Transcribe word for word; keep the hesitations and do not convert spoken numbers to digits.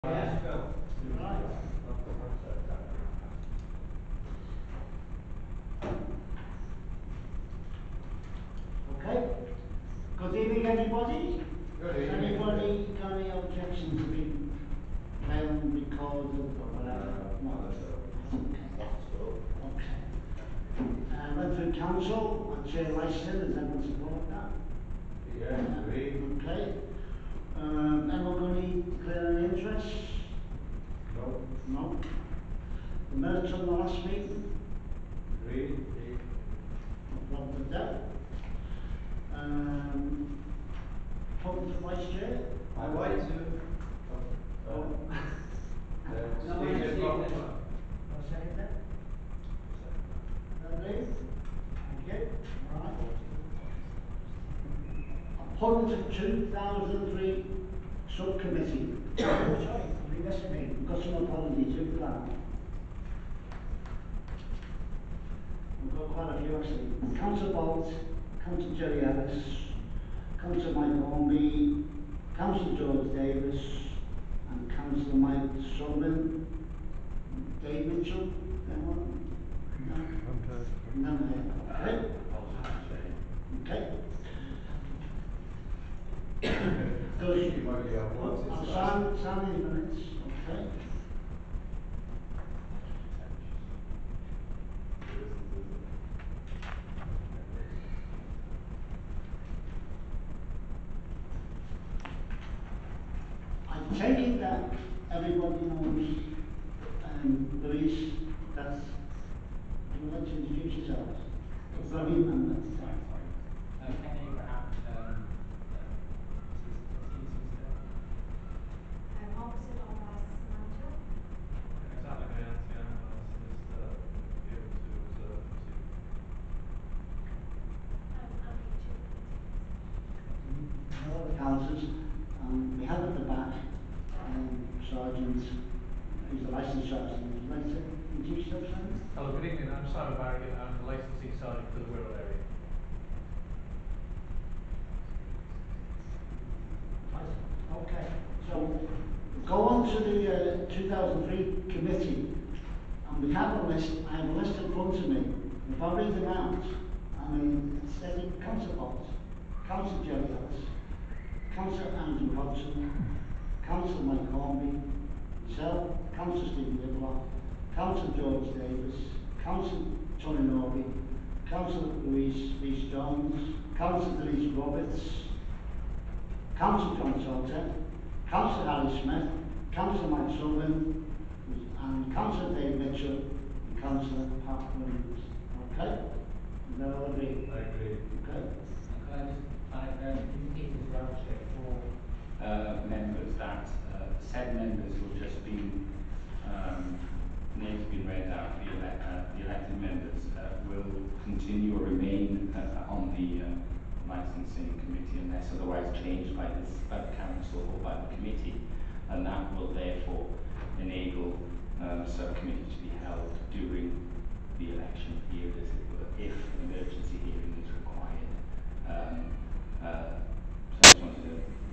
Okay. Good evening, everybody. Good Has evening. anybody got any objections to be film recorded or whatever? Uh, No. That's good. Okay. Uh, went through council and Chair Leicester. Does anyone support that? Yeah, agree. Okay. Um, anyone going to declare any interest? No. No. The minutes on the last meeting? Agree. No problem with that. Um, appointment of Vice Chair? I'd like to. Oh. Uh, uh, No, Stephen I see Rock- that. I'll second that. Lovely. Thank you. Right. Appointment of two thousand three subcommittee. Oh, sorry, we missed me. We've got some apologies with that. We've got quite a few actually. Councillor Boult, Councillor Gerry Ellis, Councillor Mike Hornby, Councillor George Davies, and Councillor Mike Sullivan. Dave Mitchell, anyone? No? None here. Okay. Okay. Those, You might be able to- I'll sign, sign these minutes. Okay. I take it that everybody knows, um, Louise, that's, you would like to introduce yourselves? Sorry, remember. Um, any perhaps um, Um, opposite of our manager. Exactly, yeah, yeah, solicitor, be able to observe and see. Um, I'm No other councillors, um, we have at the back, um, Sergeant, who's the licensed sergeant, would you like to introduce yourself, Sergeant? Hello, good evening, I'm Simon Barrett, I'm the licensing sergeant for the Wirral area. Okay, so go on to the uh, two thousand three committee, and we have a list. I have a list in front of me. If I read them out, I mean, it's stating Councillor Boult, Councillor Gerry Ellis, Councillor Andrew Hodgson, Councillor Mike Hornby, myself, Councillor Stephen Niblock, Councillor George Davies, Councillor Tony Norby, Councillor Louise Rees Jones, Councillor Denise Roberts, Councillor John Salter, Councillor Harry Smith, Councillor Mike Sullivan, and Councillor Dave Mitchell, and Councillor Pat Williams. Okay? Is that all agree? I agree. Okay. Can I just find, um, indicate as well, Chair, for uh, members that uh, said members will just be um, names being read out, the, ele uh, the elected members uh, will continue or remain uh, on the uh, licensing committee unless otherwise changed by this by the council or by the committee, and that will therefore enable um, subcommittee to be held during the election period, as it were, if an emergency hearing is required. Um, uh, so I just wanted to